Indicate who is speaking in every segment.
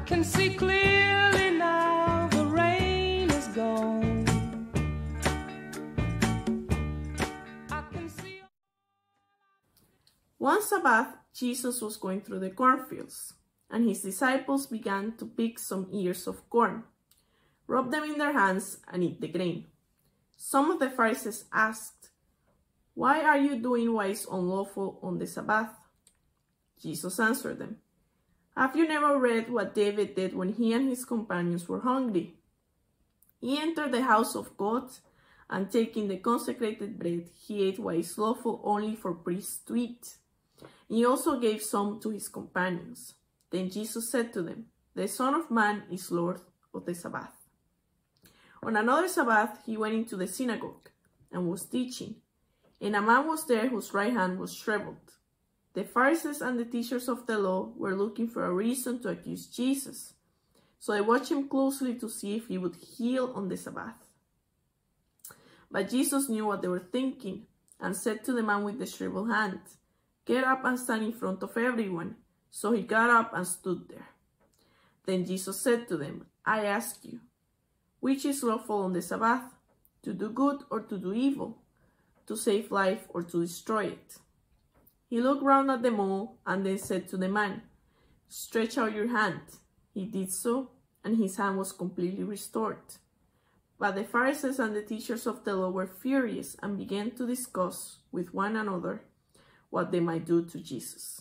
Speaker 1: can see clearly now, the rain is gone. I can see.
Speaker 2: One Sabbath, Jesus was going through the cornfields, and his disciples began to pick some ears of corn, rub them in their hands, and eat the grain. Some of the Pharisees asked, "Why are you doing what is unlawful on the Sabbath?" Jesus answered them, "Have you never read what David did when he and his companions were hungry? He entered the house of God, and taking the consecrated bread, he ate what is lawful only for priests to eat. He also gave some to his companions. Then Jesus said to them, 'The Son of Man is Lord of the Sabbath.' On another Sabbath, he went into the synagogue and was teaching, and a man was there whose right hand was shriveled. The Pharisees and the teachers of the law were looking for a reason to accuse Jesus, so they watched him closely to see if he would heal on the Sabbath. But Jesus knew what they were thinking and said to the man with the shriveled hand, 'Get up and stand in front of everyone.' So he got up and stood there. Then Jesus said to them, 'I ask you, which is lawful on the Sabbath, to do good or to do evil, to save life or to destroy it?' He looked round at them all and then said to the man, 'Stretch out your hand.' He did so, and his hand was completely restored. But the Pharisees and the teachers of the law were furious and began to discuss with one another what they might do to Jesus.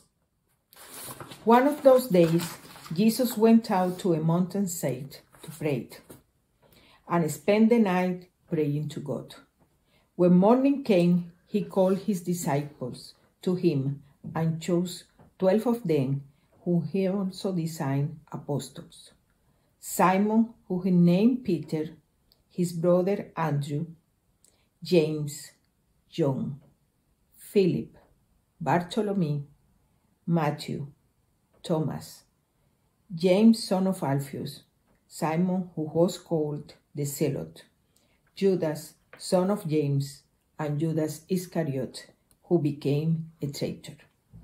Speaker 3: One of those days, Jesus went out to a mountainside to pray and spent the night praying to God. When morning came, he called his disciples to him and chose 12 of them, whom he also designed apostles: Simon, whom he named Peter, his brother Andrew, James, John, Philip, Bartholomew, Matthew, Thomas, James, son of Alphaeus, Simon, who was called the Zealot, Judas, son of James, and Judas Iscariot, who became a traitor.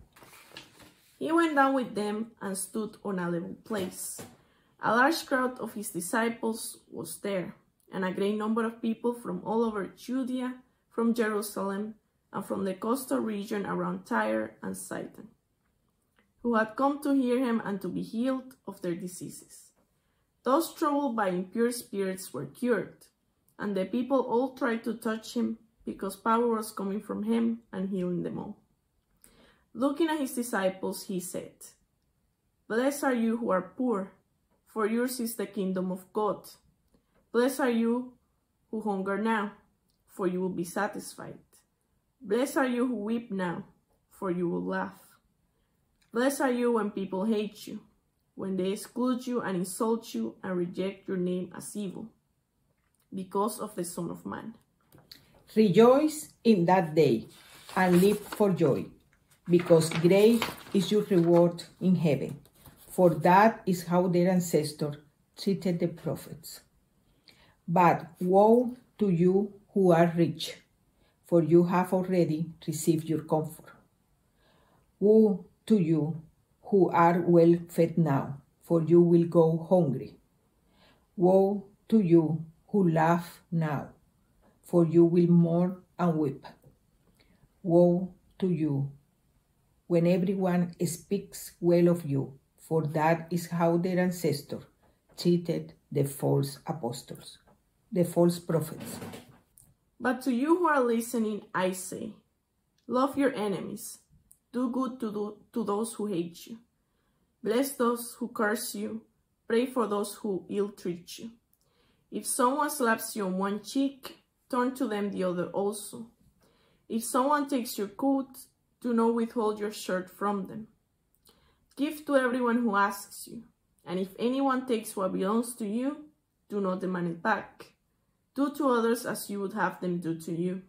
Speaker 2: He went down with them and stood on a level place. A large crowd of his disciples was there, and a great number of people from all over Judea, from Jerusalem, and from the coastal region around Tyre and Sidon, who had come to hear him and to be healed of their diseases. Those troubled by impure spirits were cured, and the people all tried to touch him, because power was coming from him and healing them all. Looking at his disciples, he said, "Blessed are you who are poor, for yours is the kingdom of God. Blessed are you who hunger now, for you will be satisfied. Blessed are you who weep now, for you will laugh. Blessed are you when people hate you, when they exclude you and insult you and reject your name as evil, because of the Son of Man.
Speaker 3: Rejoice in that day and leap for joy, because great is your reward in heaven, for that is how their ancestors treated the prophets. But woe to you who are rich, for you have already received your comfort. Woe to you who are well fed now, for you will go hungry. Woe to you who laugh now, for you will mourn and weep. Woe to you when everyone speaks well of you, for that is how their ancestors treated the false apostles, the false prophets.
Speaker 2: But to you who are listening, I say, love your enemies, do good to those who hate you, bless those who curse you, pray for those who ill-treat you. If someone slaps you on one cheek, turn to them the other also. If someone takes your coat, do not withhold your shirt from them. Give to everyone who asks you, and if anyone takes what belongs to you, do not demand it back. Do to others as you would have them do to you.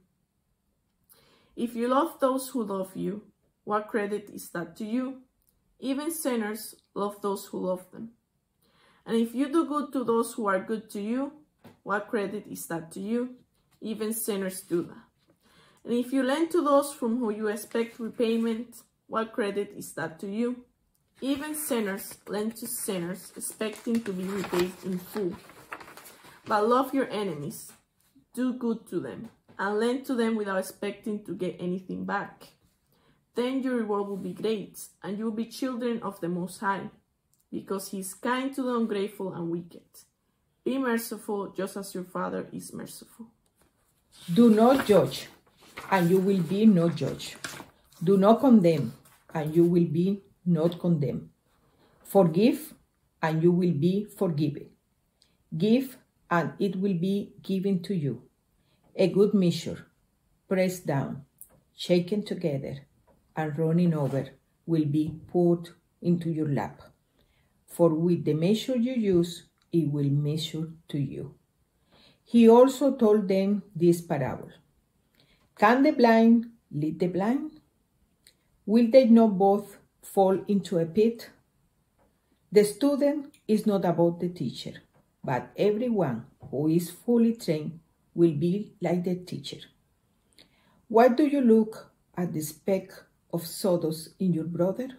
Speaker 2: If you love those who love you, what credit is that to you? Even sinners love those who love them. And if you do good to those who are good to you, what credit is that to you? Even sinners do that. And if you lend to those from whom you expect repayment, what credit is that to you? Even sinners lend to sinners, expecting to be repaid in full. But love your enemies, do good to them, and lend to them without expecting to get anything back. Then your reward will be great, and you will be children of the Most High, because He is kind to the ungrateful and wicked. Be merciful, just as your Father is merciful.
Speaker 3: Do not judge, and you will be not judged. Do not condemn, and you will be not condemned. Forgive, and you will be forgiven. Give, and it will be given to you. A good measure, pressed down, shaken together, and running over, will be poured into your lap. For with the measure you use, it will measure to you. He also told them this parable. Can the blind lead the blind? Will they not both fall into a pit? The student is not about the teacher, but everyone who is fully trained will be like the teacher. Why do you look at the speck of sawdust in your brother's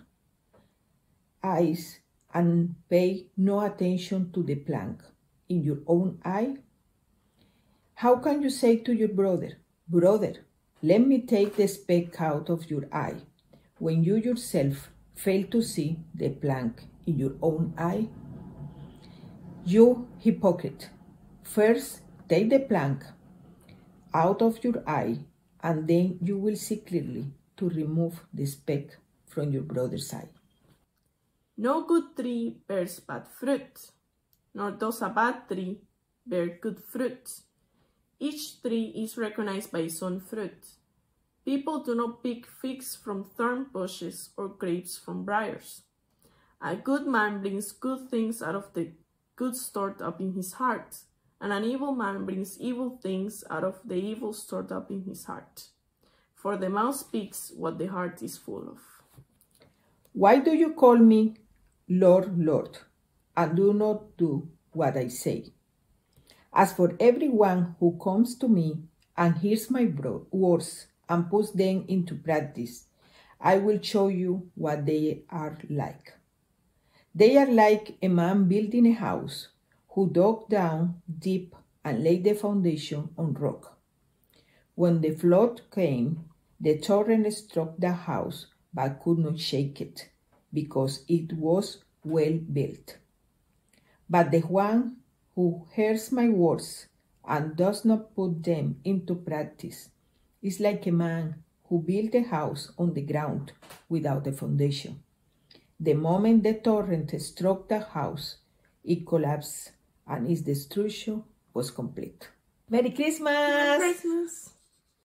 Speaker 3: eyes and pay no attention to the plank in your own eye? How can you say to your brother, "Brother, let me take the speck out of your eye," when you yourself fail to see the plank in your own eye? You hypocrite, first take the plank out of your eye, and then you will see clearly to remove the speck from your brother's eye.
Speaker 2: No good tree bears bad fruit, nor does a bad tree bear good fruit. Each tree is recognized by its own fruit. People do not pick figs from thorn bushes or grapes from briars. A good man brings good things out of the good stored up in his heart, and an evil man brings evil things out of the evil stored up in his heart. For the mouth speaks what the heart is full of.
Speaker 3: Why do you call me Lord, Lord, and do not do what I say? As for everyone who comes to me and hears my words and puts them into practice, I will show you what they are like. They are like a man building a house who dug down deep and laid the foundation on rock. When the flood came, the torrent struck the house but could not shake it, because it was well built. But the one who hears my words and does not put them into practice is like a man who built a house on the ground without a foundation. The moment the torrent struck the house, it collapsed, and its destruction was complete. Merry Christmas!
Speaker 2: Merry Christmas!